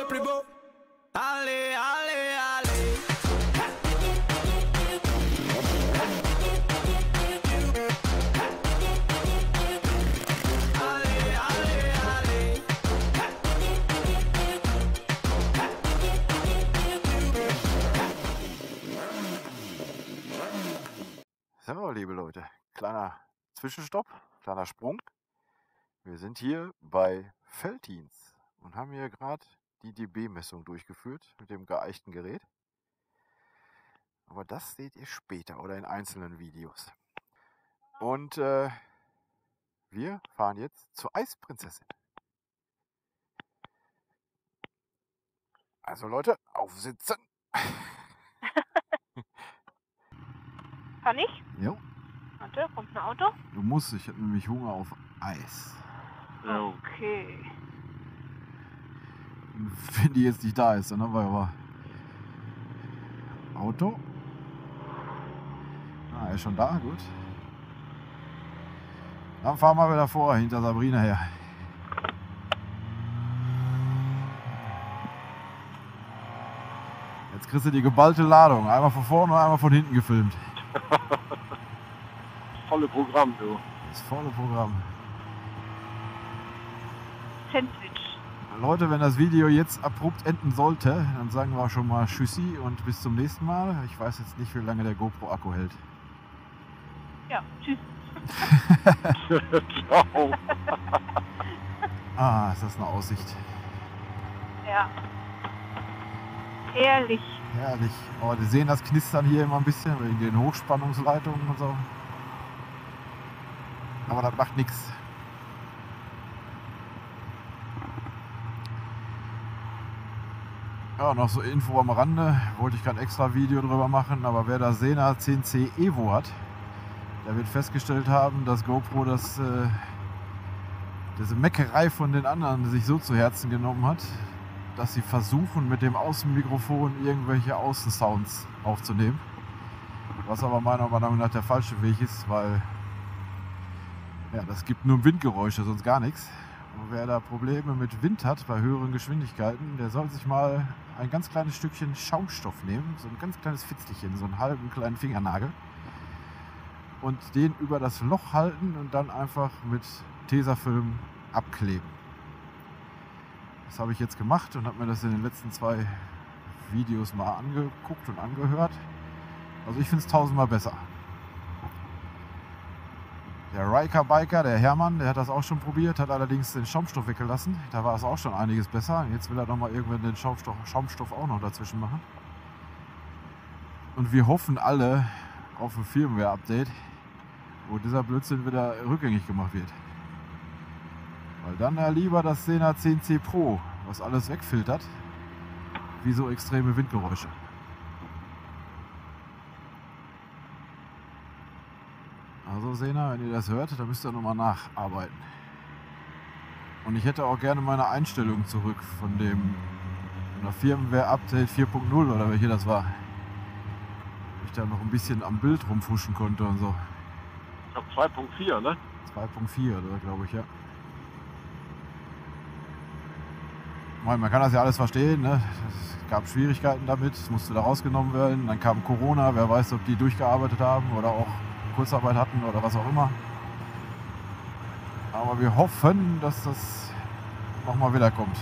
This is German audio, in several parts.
plus beau. Allez, allez, allez. So, liebe Leute, kleiner Zwischenstopp, kleiner Sprung. Wir sind hier bei Veltins und haben hier gerade die dB-Messung durchgeführt mit dem geeichten Gerät. Aber das seht ihr später oder in einzelnen Videos. Und wir fahren jetzt zur Eisprinzessin. Also Leute, aufsitzen! Kann ich? Jo. Warte, kommt ein Auto? Du musst, ich habe nämlich Hunger auf Eis. Okay. Wenn die jetzt nicht da ist, dann haben wir aber Auto. Ah, er ist schon da, gut. Dann fahren wir wieder vor, hinter Sabrina her. Jetzt kriegst du die geballte Ladung. Einmal von vorne und einmal von hinten gefilmt. Das volle Programm, du. Das volle Programm. Sandwich. Leute, wenn das Video jetzt abrupt enden sollte, dann sagen wir schon mal Tschüssi und bis zum nächsten Mal. Ich weiß jetzt nicht, wie lange der GoPro-Akku hält. Ja, tschüss. Ciao. Ah, ist das eine Aussicht. Ja. Herrlich. Herrlich. Oh, wir sehen das Knistern hier immer ein bisschen wegen den Hochspannungsleitungen und so. Aber das macht nichts. Ja, noch so Info am Rande. Wollte ich kein extra Video drüber machen, aber wer das Sena 10C Evo hat, der wird festgestellt haben, dass GoPro diese Meckerei von den anderen sich so zu Herzen genommen hat, dass sie versuchen, mit dem Außenmikrofon irgendwelche Außensounds aufzunehmen. Was aber meiner Meinung nach der falsche Weg ist, weil ja, das gibt nur Windgeräusche, sonst gar nichts. Und wer da Probleme mit Wind hat bei höheren Geschwindigkeiten, der soll sich mal ein ganz kleines Stückchen Schaumstoff nehmen, so ein ganz kleines Fitzelchen, so einen halben kleinen Fingernagel, und den über das Loch halten und dann einfach mit Tesafilm abkleben. Das habe ich jetzt gemacht und habe mir das in den letzten 2 Videos mal angeguckt und angehört. Also ich finde es 1000-mal besser. Der Riker Biker, der Hermann, der hat das auch schon probiert, hat allerdings den Schaumstoff weggelassen. Da war es auch schon einiges besser. Jetzt will er noch mal irgendwann den Schaumstoff auch noch dazwischen machen. Und wir hoffen alle auf ein Firmware-Update, wo dieser Blödsinn wieder rückgängig gemacht wird. Weil dann ja lieber das Sena 10C Pro, was alles wegfiltert, wie so extreme Windgeräusche. Also Sena, wenn ihr das hört, dann müsst ihr nochmal nacharbeiten. Und ich hätte auch gerne meine Einstellung zurück von dem Firmware-Update 4.0 oder welche das war. Ich da noch ein bisschen am Bild rumfuschen konnte und so. Ich glaube 2.4, ne? 2.4 oder glaube ich, ja. Man kann das ja alles verstehen, ne? Es gab Schwierigkeiten damit, es musste da rausgenommen werden. Dann kam Corona, wer weiß, ob die durchgearbeitet haben oder auch Kurzarbeit hatten oder was auch immer. Aber wir hoffen, dass das nochmal wiederkommt.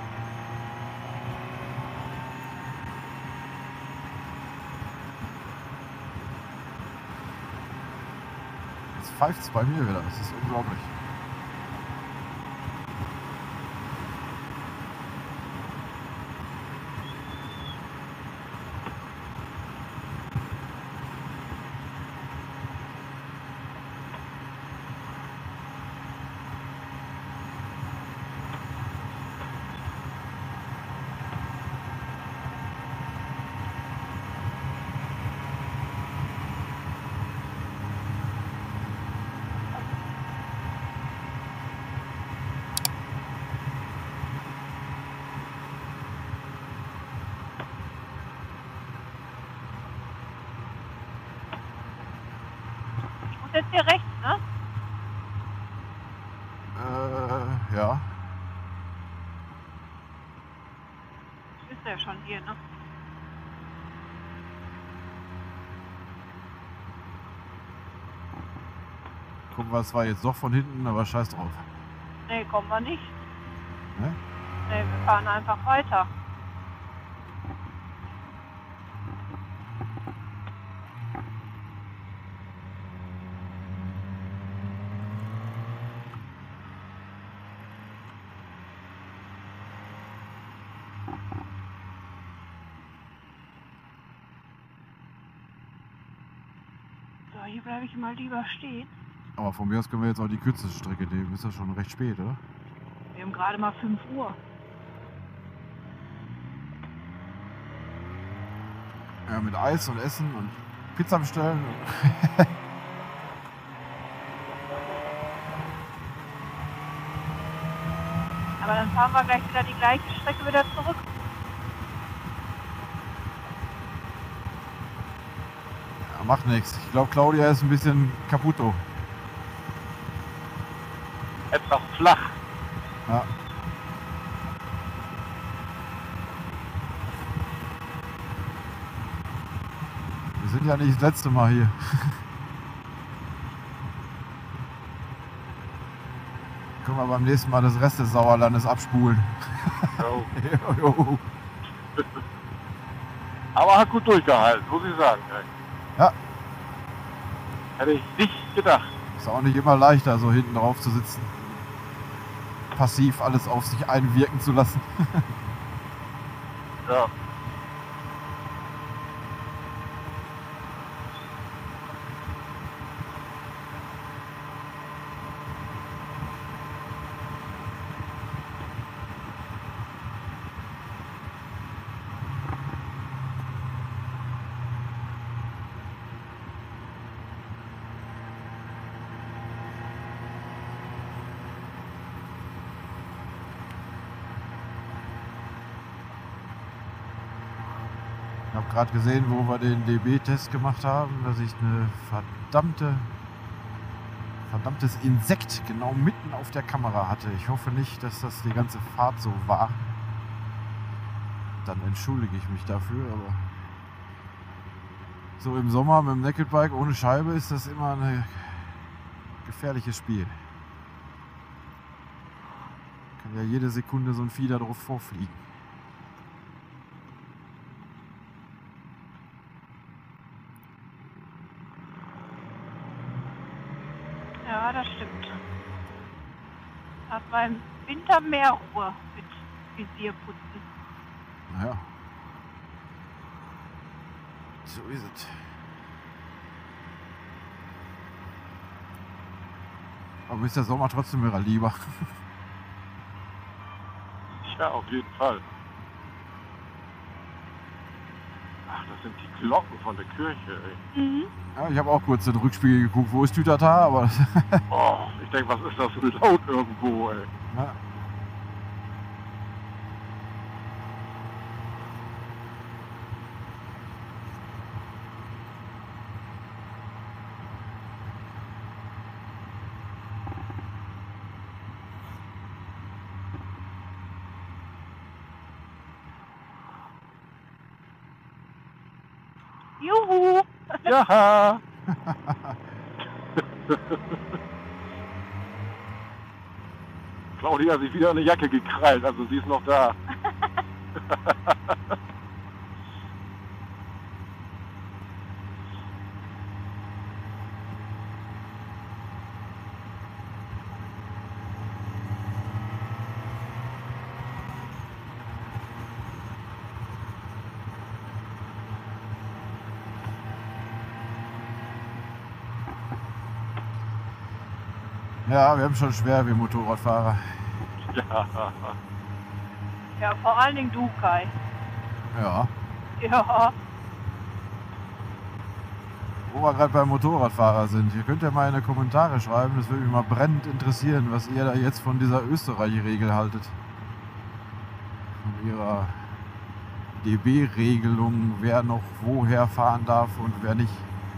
Jetzt pfeift es bei mir wieder, das ist unglaublich. Jetzt hier rechts, ne? Ja. ist ja schon hier, ne? Gucken wir zwar jetzt doch von hinten, aber scheiß drauf. Nee, kommen wir nicht. Ne? Nee, wir fahren einfach weiter. So, hier bleibe ich mal lieber stehen. Aber von mir aus können wir jetzt auch die kürzeste Strecke nehmen. Ist ja schon recht spät, oder? Wir haben gerade mal 5 Uhr. Ja, mit Eis und Essen und Pizza bestellen. Aber dann fahren wir gleich wieder die gleiche Strecke wieder zurück. Ja, macht nichts. Ich glaube, Claudia ist ein bisschen kaputt. Etwas flach. Ja. Wir sind ja nicht das letzte Mal hier. Können wir beim nächsten Mal das Rest des Sauerlandes abspulen. Jo. Jo. Aber hat gut durchgehalten, muss ich sagen. Ey. Ja. Hätte ich nicht gedacht. Ist auch nicht immer leichter, so hinten drauf zu sitzen. Passiv alles auf sich einwirken zu lassen. Ja. Ich habe gerade gesehen, wo wir den DB-Test gemacht haben, dass ich eine verdammtes Insekt genau mitten auf der Kamera hatte. Ich hoffe nicht, dass das die ganze Fahrt so war. Dann entschuldige ich mich dafür, aber so im Sommer mit dem Naked Bike ohne Scheibe ist das immer ein gefährliches Spiel. Kann ja jede Sekunde so ein Vieh da drauf vorfliegen. Ja, das stimmt. Hat man im Winter mehr Ruhe mit Visierputzen. Naja. So ist es. Aber mir ist der Sommer trotzdem wieder lieber. Ja, auf jeden Fall. Ach, das sind die Glocken von der Kirche, ey. Mhm. Ja, ich habe auch kurz in den Rückspiegel geguckt, wo ist Tütata, aber Oh, ich denke, was ist das für laut irgendwo, ey. ja. Juhu! Ja. Claudia hat sich wieder eine Jacke gekrallt, also sie ist noch da. Ja, wir haben schon schwer, wir Motorradfahrer. Ja. Ja, vor allen Dingen du, Kai. Ja. Ja. Wo wir gerade beim Motorradfahrer sind, ihr könnt ja mal in die Kommentare schreiben, das würde mich mal brennend interessieren, was ihr da jetzt von dieser Österreich-Regel haltet. Von ihrer DB-Regelung, wer noch woher fahren darf und wer nicht.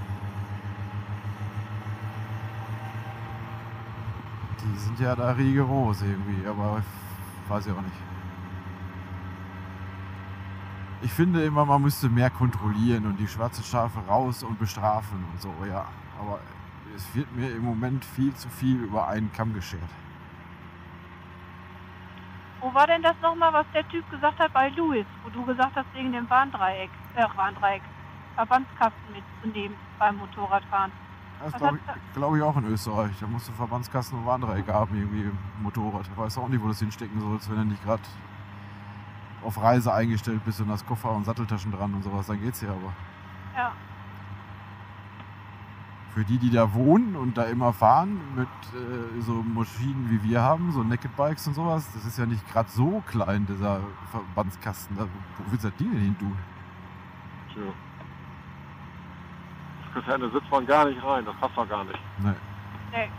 Die sind ja da rigoros irgendwie, aber weiß ich auch nicht. Ich finde immer, man müsste mehr kontrollieren und die schwarzen Schafe raus und bestrafen und so, ja. Aber es wird mir im Moment viel zu viel über einen Kamm geschert. Wo war denn das nochmal, was der Typ gesagt hat bei Louis, wo du gesagt hast, wegen dem Warndreieck, Verbandskasten mitzunehmen beim Motorradfahren? Das Was glaube hat glaub ich auch in Österreich. Da musst du Verbandskasten und Warndreieck haben, irgendwie im Motorrad. Ich weiß auch nicht, wo du das hinstecken sollst, wenn du nicht gerade auf Reise eingestellt bist und hast Koffer und Satteltaschen dran und sowas, dann geht's ja aber. Ja, Für die da wohnen und da immer fahren mit so Maschinen wie wir haben, so Naked Bikes und sowas, das ist ja nicht gerade so klein, dieser Verbandskasten. Wo willst du das Ding denn hin tun? Tja. Das kriegst ja in der Sitzbahn gar nicht rein, das passt doch gar nicht. Nee. nee.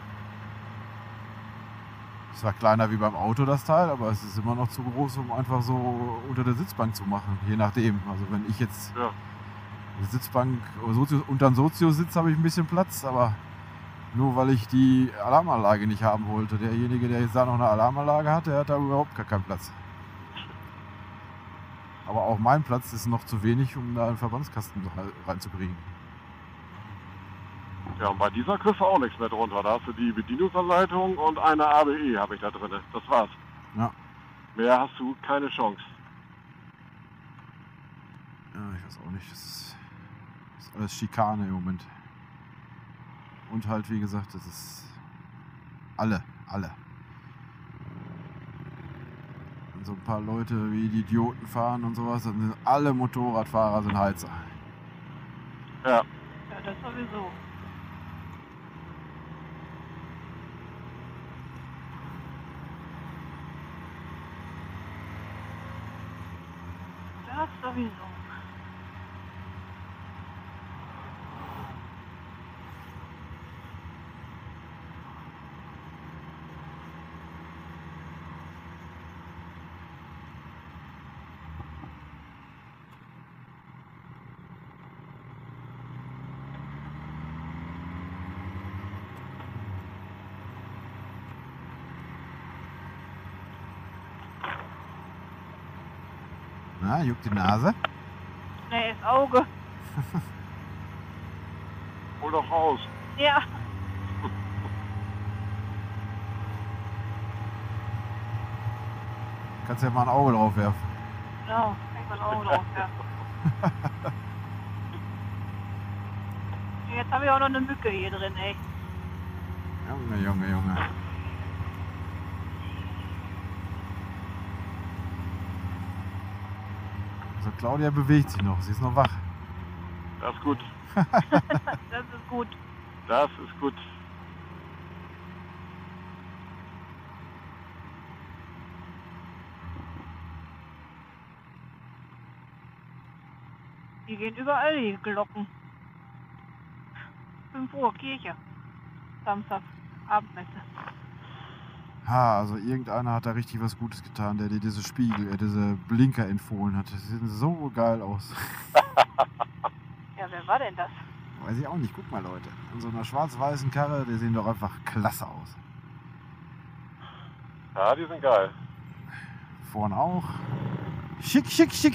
Es war kleiner wie beim Auto das Teil, aber es ist immer noch zu groß, um einfach so unter der Sitzbank zu machen, je nachdem. Also wenn ich jetzt Ja. eine Sitzbank unter einen Sozio sitze, habe ich ein bisschen Platz, aber nur weil ich die Alarmanlage nicht haben wollte. Derjenige, der jetzt da noch eine Alarmanlage hat, der hat da überhaupt gar keinen Platz. Aber auch mein Platz ist noch zu wenig, um da einen Verbandskasten reinzukriegen. Ja, und bei dieser kriegst du auch nichts mehr drunter. Da hast du die Bedienungsanleitung und eine ABE habe ich da drin. Das war's. Ja. Mehr hast du keine Chance. Ja, ich weiß auch nicht. Das ist alles Schikane im Moment. Und halt, wie gesagt, das ist alle. Wenn so ein paar Leute wie die Idioten fahren und sowas, dann sind alle Motorradfahrer sind Heizer. Ja. Ja, das sowieso. Das sowieso. Na, juckt die Nase? Nee, das Auge. Hol doch raus. Ja. Kannst ja mal ein Auge drauf werfen. Genau, kann ich mal ein Auge drauf werfen. Jetzt habe ich auch noch eine Mücke hier drin, ey. Junge. Also Claudia bewegt sich noch, sie ist noch wach. Das ist gut. Das ist gut. Das ist gut. Hier gehen überall die Glocken. 5 Uhr, Kirche. Samstag, Abendmesse. Ha, also irgendeiner hat da richtig was Gutes getan, der dir diese Spiegel, diese Blinker empfohlen hat. Die sehen so geil aus. Ja, wer war denn das? Weiß ich auch nicht. Guck mal, Leute. An so einer schwarz-weißen Karre, die sehen doch einfach klasse aus. Ja, die sind geil. Vorne auch. Schick.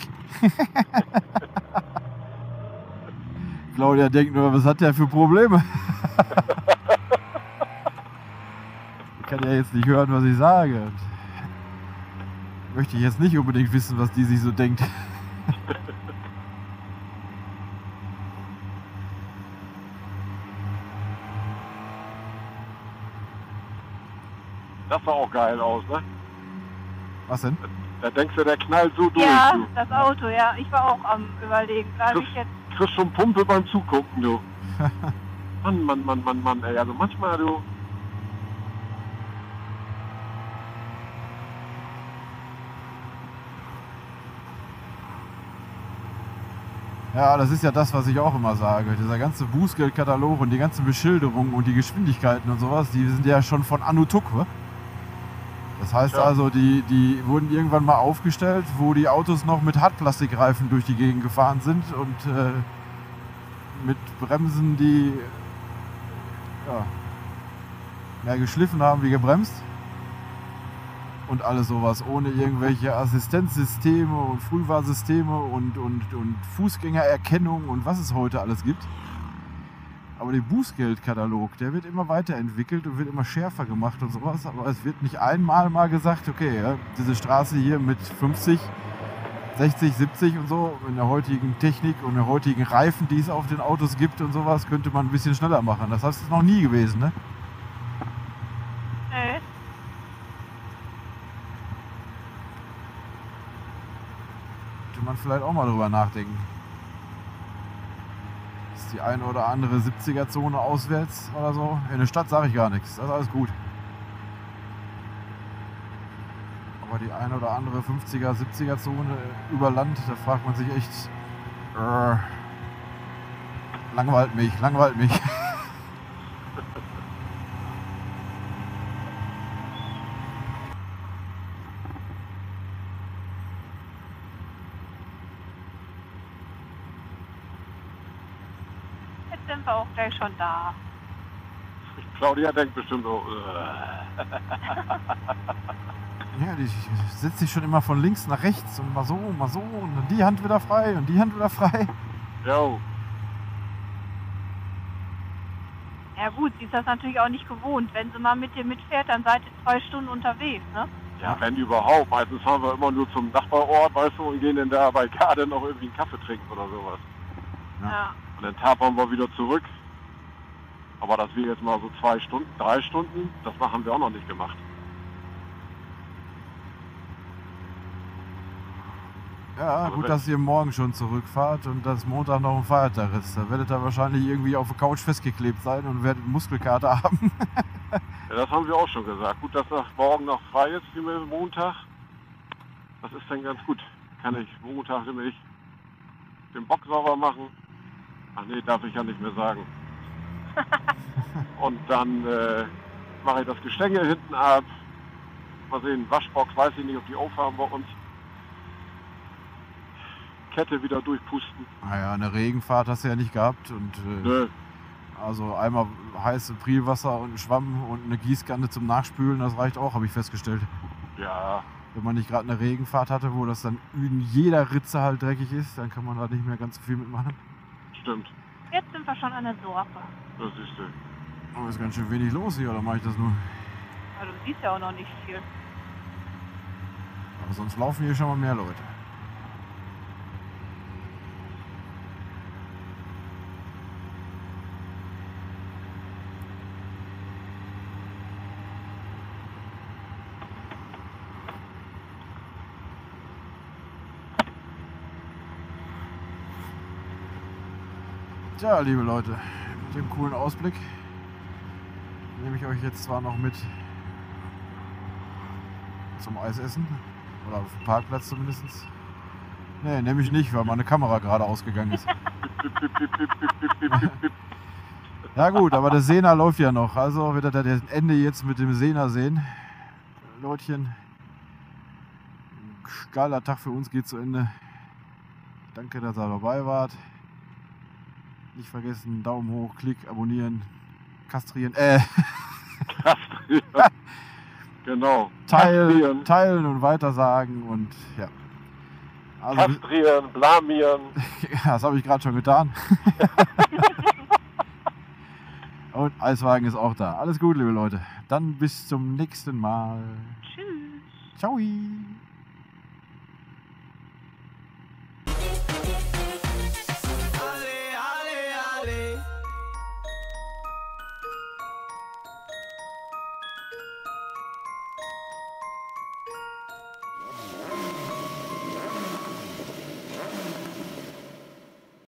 Claudia denkt nur, was hat der für Probleme? Ich kann ja jetzt nicht hören, was ich sage. Und möchte ich jetzt nicht unbedingt wissen, was die sich so denkt. Das sah auch geil aus, ne? Was denn? Da denkst du, der knallt so durch, Ja, du. das Auto, ja. Ich war auch am Überlegen. Da habe ich jetzt. Kriegst schon Pumpe beim Zugucken, du. Mann, ey. Also manchmal, du. Ja, das ist ja das, was ich auch immer sage. Dieser ganze Bußgeldkatalog und die ganzen Beschilderungen und die Geschwindigkeiten und sowas, die sind ja schon von Anno Tuck, Das heißt Ja. also, die wurden irgendwann mal aufgestellt, wo die Autos noch mit Hartplastikreifen durch die Gegend gefahren sind und mit Bremsen, die mehr geschliffen haben wie gebremst. und alles sowas, ohne irgendwelche Assistenzsysteme und Frühwarnsysteme und Fußgängererkennung und was es heute alles gibt. Aber der Bußgeldkatalog, der wird immer weiterentwickelt und wird immer schärfer gemacht und sowas. Aber es wird nicht einmal mal gesagt, okay, ja, diese Straße hier mit 50, 60, 70 und so, in der heutigen Technik und der heutigen Reifen, die es auf den Autos gibt und sowas, könnte man ein bisschen schneller machen. Das heißt, es ist noch nie gewesen, ne? Nee. Könnte man vielleicht auch mal drüber nachdenken. Ist die eine oder andere 70er-Zone auswärts oder so? In der Stadt sage ich gar nichts, das ist alles gut. Aber die eine oder andere 50er, 70er-Zone über Land, da fragt man sich echt, langweilt mich. Jetzt sind wir auch gleich schon da. Claudia denkt bestimmt so, Ja, die setzt sich schon immer von links nach rechts und mal so und dann die Hand wieder frei und die Hand wieder frei. jo, Ja gut, sie ist das natürlich auch nicht gewohnt. Wenn sie mal mit dir mitfährt, dann seid ihr 2 Stunden unterwegs, ne? ja, wenn überhaupt. Meistens fahren wir immer nur zum Nachbarort, weißt du, und gehen dann da bei Garde noch irgendwie einen Kaffee trinken oder sowas. Ja. Und dann tapern wir wieder zurück. Aber dass wir jetzt mal so 2 Stunden, 3 Stunden, das haben wir auch noch nicht gemacht. Ja, Also gut, wenn- dass ihr morgen schon zurückfahrt und dass Montag noch ein Feiertag ist. Da werdet ihr wahrscheinlich irgendwie auf der Couch festgeklebt sein und werdet Muskelkater haben. Ja, das haben wir auch schon gesagt. Gut, dass das morgen noch frei ist, wie mit Montag. Das ist dann ganz gut. Kann ich Montag nämlich den Bock sauber machen. Ach nee, darf ich ja nicht mehr sagen. Und dann mache ich das Gestänge hinten ab. Mal sehen, Waschbox, weiß ich nicht, ob die aufhaben bei uns. Kette wieder durchpusten. Naja, eine Regenfahrt hast du ja nicht gehabt. Und Nö, also einmal heiße Prielwasser und ein Schwamm und eine Gießkanne zum Nachspülen, das reicht auch, habe ich festgestellt. ja, Wenn man nicht gerade eine Regenfahrt hatte, wo das dann in jeder Ritze halt dreckig ist, dann kann man da nicht mehr ganz so viel mitmachen. stimmt. Jetzt sind wir schon an der Sorge. Das siehst du. Aber ist ganz schön wenig los hier, oder mache ich das nur? Also du siehst ja auch noch nicht viel. Aber sonst laufen hier schon mal mehr Leute. Tja, liebe Leute, mit dem coolen Ausblick nehme ich euch jetzt zwar noch mit zum Eisessen oder auf dem Parkplatz zumindest. Nee, nehme ich nicht, weil meine Kamera gerade ausgegangen ist. Ja gut, aber der Sehner läuft ja noch, also wird er das Ende jetzt mit dem Sehner sehen. Leutchen, geiler Tag für uns geht zu Ende. Danke, dass ihr dabei wart. Nicht vergessen, Daumen hoch, Klick, abonnieren, kastrieren, Genau. teilen, teilen und weitersagen und ja. Also, Kastrieren, blamieren. das habe ich gerade schon getan. Und Eiswagen ist auch da. Alles gut, liebe Leute. Dann bis zum nächsten Mal. Tschüss. Ciao.